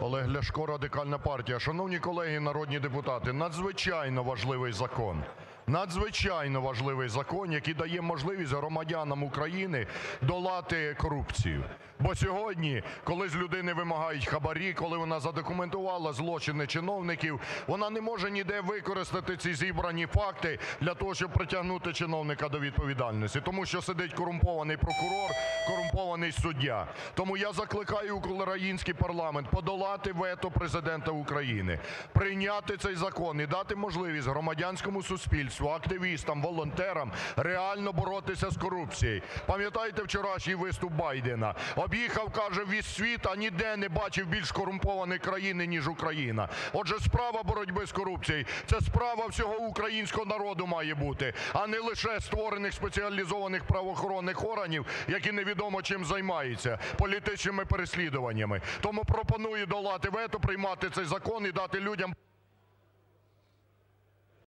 Олег Ляшко, Радикальна партія. Шановні колеги народні депутати, надзвичайно важливий закон. Надзвичайно важливий закон, який дає можливість громадянам України долати корупцію. Бо сьогодні, коли з людини вимагають хабарі, коли вона задокументувала злочини чиновників, вона не може ніде використати ці зібрані факти для того, щоб притягнути чиновника до відповідальності, тому що сидить корумпований прокурор, корумпований суддя. Тому я закликаю український парламент подолати вето Президента України, прийняти цей закон і дати можливість громадянському суспільству, активістам, волонтерам реально боротися з корупцією. Пам'ятаєте вчорашній виступ Байдена? Об'їхав, каже, весь світ, а ніде не бачив більш корумпованої країни, ніж Україна. Отже, справа боротьби з корупцією – це справа всього українського народу має бути, а не лише створених спеціалізованих правоохоронних органів, які невідомо чим займаються – політичними переслідуваннями. Тому пропоную долати вето, приймати цей закон і дати людям